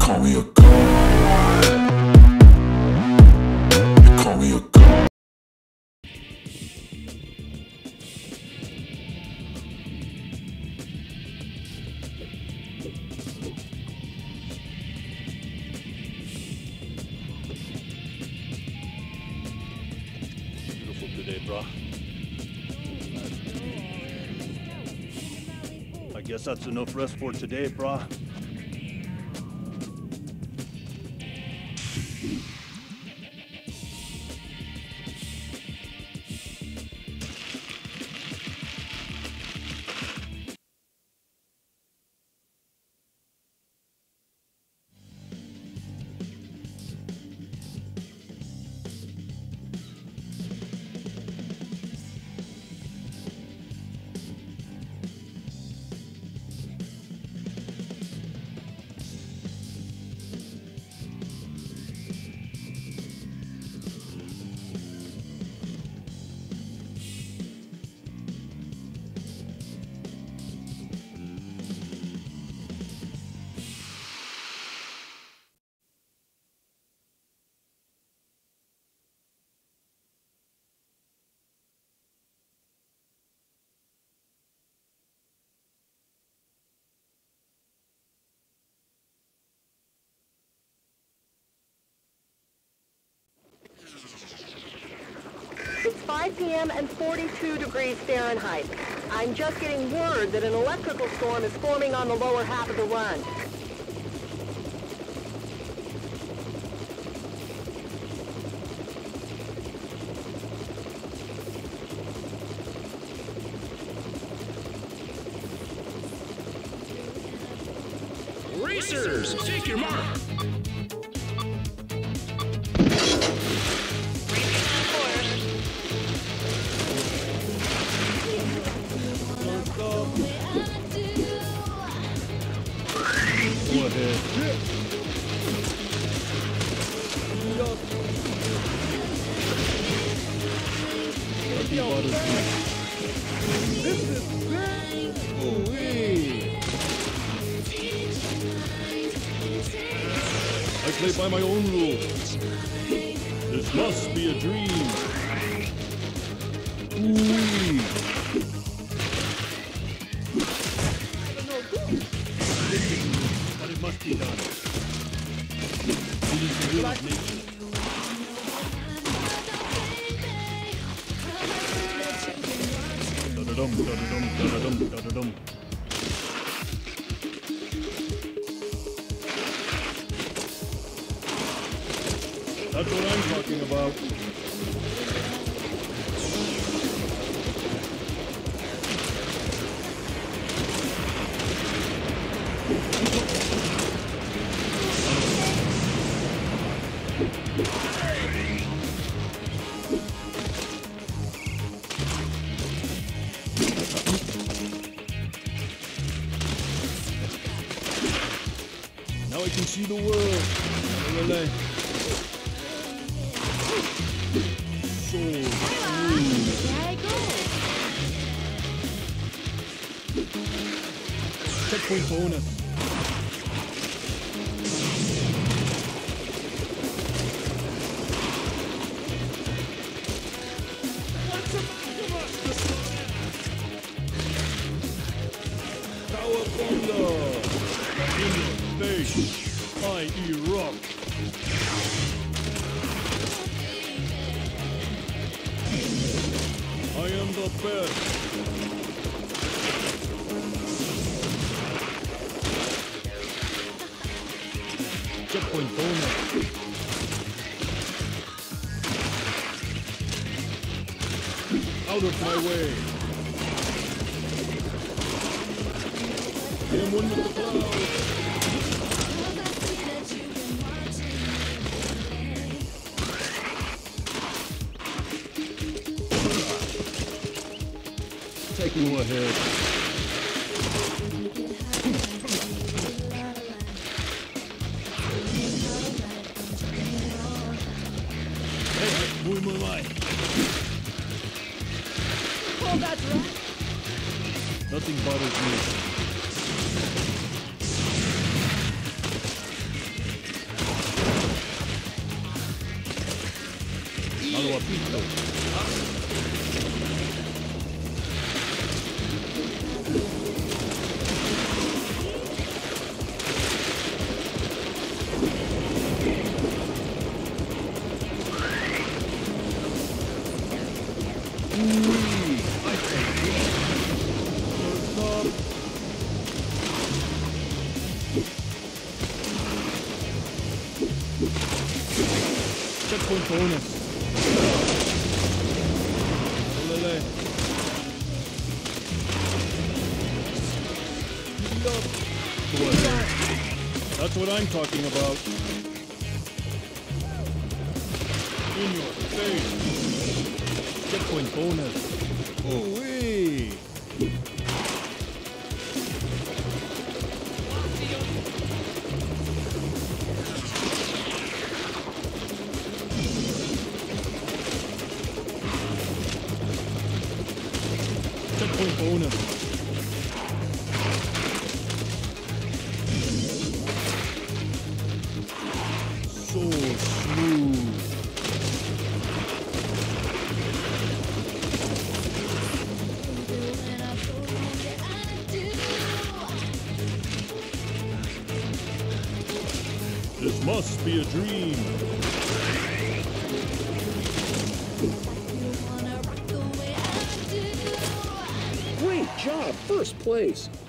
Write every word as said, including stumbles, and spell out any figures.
call me a god. You call me a god. Beautiful today, bro. I guess that's enough rest for today, brah. It's five p m and forty-two degrees Fahrenheit. I'm just getting word that an electrical storm is forming on the lower half of the run. Racers, take your mark. Go ahead. This is great! Ooh-wee! I play by my own rules. This must be a dream. Ooh-wee. But it must be done. It is the will of nature. Da-da-dum, da-da-dum, da-da-dum, da-da-dum. That's what I'm talking about. Now I can see the world. So smooth. Checkpoint bonus. Cowabunga! In your face, I erupt. I am the best. Checkpoint bonus. Out of my way. I am one with the clouds. Go ahead. Hey, muy muy muy. Oh, that's right. Nothing bothers me. papito. Checkpoint bonus. Olele. That's what I'm talking about. In your face. Checkpoint bonus. Oh, wee. Checkpoint bonus. So smooth. This must be a dream. Great job, first place.